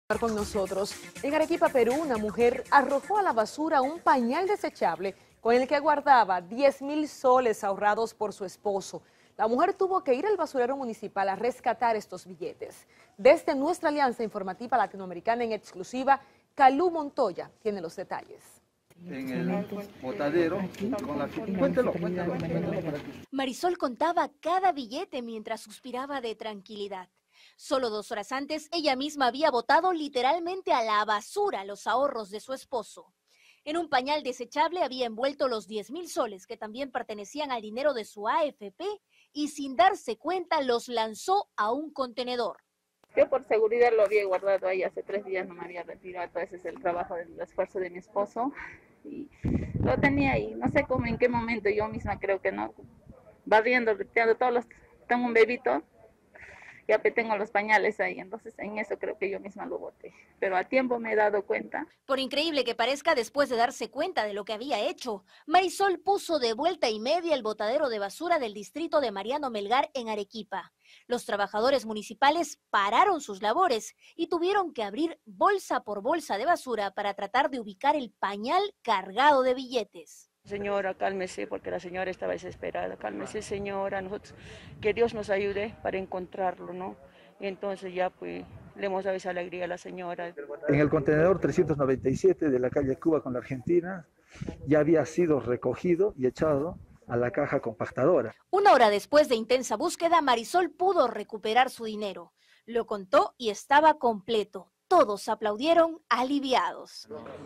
Con nosotros. En Arequipa, Perú, una mujer arrojó a la basura un pañal desechable con el que guardaba 10.000 soles ahorrados por su esposo. La mujer tuvo que ir al basurero municipal a rescatar estos billetes. Desde nuestra alianza informativa latinoamericana en exclusiva, Calú Montoya tiene los detalles. En el botadero, con la... Cuéntelo para ti. Marisol contaba cada billete mientras suspiraba de tranquilidad. Solo 2 horas antes, ella misma había botado literalmente a la basura los ahorros de su esposo. En un pañal desechable había envuelto los 10.000 soles que también pertenecían al dinero de su AFP y sin darse cuenta los lanzó a un contenedor. Yo por seguridad lo había guardado ahí hace 3 días, no me había retirado, entonces es el trabajo del esfuerzo de mi esposo y lo tenía ahí, no sé cómo, en qué momento, yo misma creo que no, barriendo, limpiando tengo un bebito, ya tengo los pañales ahí, entonces en eso creo que yo misma lo boté, pero a tiempo me he dado cuenta. Por increíble que parezca, después de darse cuenta de lo que había hecho, Marisol puso de vuelta y media el botadero de basura del distrito de Mariano Melgar en Arequipa. Los trabajadores municipales pararon sus labores y tuvieron que abrir bolsa por bolsa de basura para tratar de ubicar el pañal cargado de billetes. Señora, cálmese, porque la señora estaba desesperada. Cálmese, señora, nosotros, que Dios nos ayude para encontrarlo, ¿no? Y entonces ya pues le hemos dado esa alegría a la señora. En el contenedor 397 de la calle Cuba con la Argentina ya había sido recogido y echado a la caja compactadora. 1 hora después de intensa búsqueda, Marisol pudo recuperar su dinero. Lo contó y estaba completo. Todos aplaudieron aliviados.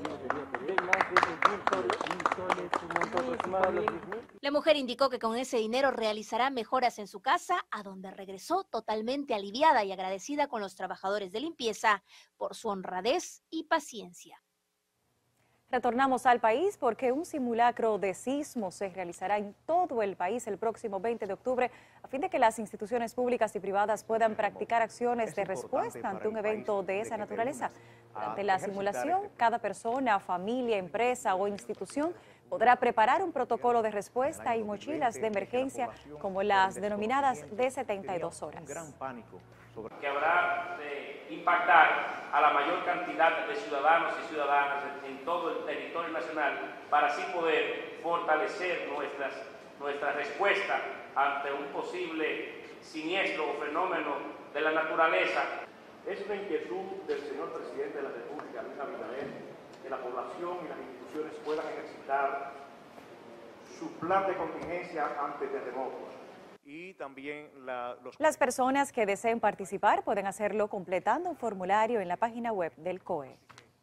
La mujer indicó que con ese dinero realizará mejoras en su casa, a donde regresó totalmente aliviada y agradecida con los trabajadores de limpieza por su honradez y paciencia. Retornamos al país porque un simulacro de sismo se realizará en todo el país el próximo 20 de octubre a fin de que las instituciones públicas y privadas puedan practicar acciones de respuesta ante un evento de esa naturaleza. Durante la simulación, cada persona, familia, empresa o institución podrá preparar un protocolo de respuesta y mochilas de emergencia como las denominadas de 72 horas. Que habrá de impactar a la mayor cantidad de ciudadanos y ciudadanas en todo el territorio nacional para así poder fortalecer nuestra respuesta ante un posible siniestro o fenómeno de la naturaleza. Es una inquietud del señor presidente de la República, Luis Abinader, que la población y las instituciones puedan ejercitar su plan de contingencia ante terremotos. Y también Las personas que deseen participar pueden hacerlo completando un formulario en la página web del COE.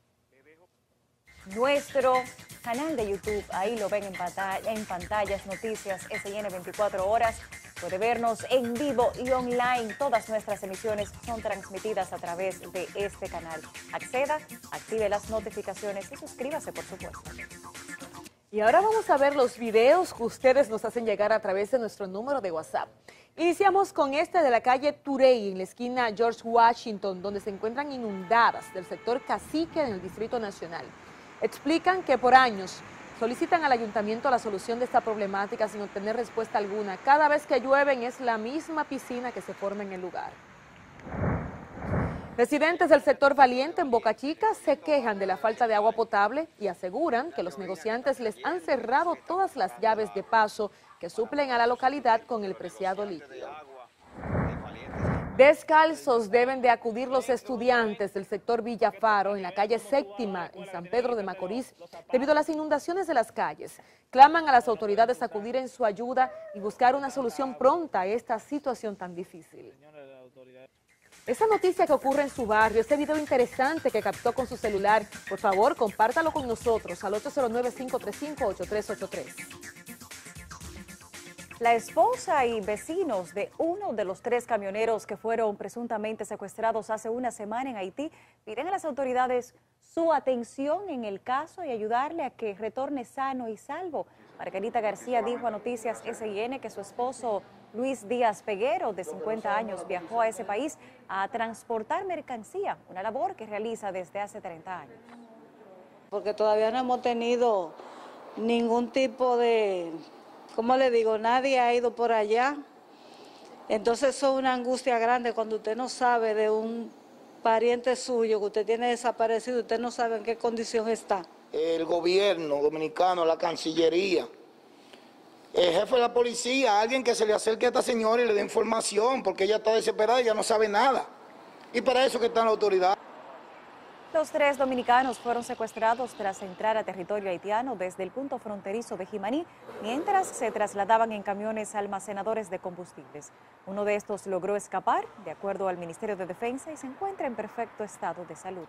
Nuestro canal de YouTube, ahí lo ven en pantallas, Noticias SN 24 horas. Puede vernos en vivo y online. Todas nuestras emisiones son transmitidas a través de este canal. Acceda, active las notificaciones y suscríbase, por supuesto. Y ahora vamos a ver los videos que ustedes nos hacen llegar a través de nuestro número de WhatsApp. Iniciamos con este de la calle Turey, en la esquina George Washington, donde se encuentran inundadas del sector Cacique en el Distrito Nacional. Explican que por años solicitan al ayuntamiento la solución de esta problemática sin obtener respuesta alguna. Cada vez que llueven es la misma piscina que se forma en el lugar. Residentes del sector Valiente en Boca Chica se quejan de la falta de agua potable y aseguran que los negociantes les han cerrado todas las llaves de paso que suplen a la localidad con el preciado líquido. Descalzos deben de acudir los estudiantes del sector Villafaro en la calle Séptima en San Pedro de Macorís debido a las inundaciones de las calles. Claman a las autoridades acudir en su ayuda y buscar una solución pronta a esta situación tan difícil. Esa noticia que ocurre en su barrio, este video interesante que captó con su celular, por favor, compártalo con nosotros al 809-535-8383. La esposa y vecinos de uno de los 3 camioneros que fueron presuntamente secuestrados hace una semana en Haití piden a las autoridades su atención en el caso y ayudarle a que retorne sano y salvo. Margarita García dijo a Noticias SIN que su esposo Luis Díaz Peguero, de 50 años, viajó a ese país a transportar mercancía, una labor que realiza desde hace 30 años. Porque todavía no hemos tenido ningún tipo de, ¿cómo le digo? Nadie ha ido por allá. Entonces eso es una angustia grande cuando usted no sabe de un pariente suyo que usted tiene desaparecido, usted no sabe en qué condición está. El gobierno dominicano, la Cancillería, el jefe de la policía, alguien que se le acerque a esta señora y le dé información, porque ella está desesperada y ya no sabe nada. Y para eso que están las autoridades. Los 3 dominicanos fueron secuestrados tras entrar a territorio haitiano desde el punto fronterizo de Jimaní, mientras se trasladaban en camiones almacenadores de combustibles. Uno de estos logró escapar, de acuerdo al Ministerio de Defensa, y se encuentra en perfecto estado de salud.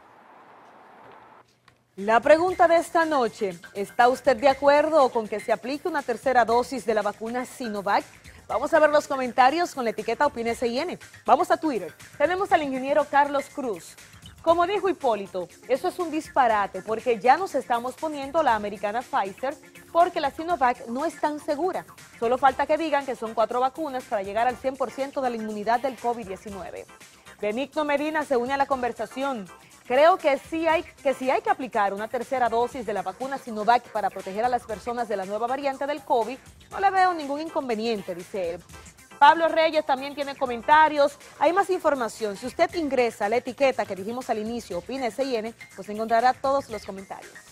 La pregunta de esta noche, ¿está usted de acuerdo con que se aplique una tercera dosis de la vacuna Sinovac? Vamos a ver los comentarios con la etiqueta Opine CIN. Vamos a Twitter. Tenemos al ingeniero Carlos Cruz. Como dijo Hipólito, eso es un disparate porque ya nos estamos poniendo la americana Pfizer porque la Sinovac no es tan segura. Solo falta que digan que son 4 vacunas para llegar al 100% de la inmunidad del COVID-19. Benigno Medina se une a la conversación. Creo que si hay que aplicar una tercera dosis de la vacuna Sinovac para proteger a las personas de la nueva variante del COVID, no le veo ningún inconveniente, dice él. Pablo Reyes también tiene comentarios. Hay más información. Si usted ingresa a la etiqueta que dijimos al inicio, Opine CIN, pues encontrará todos los comentarios.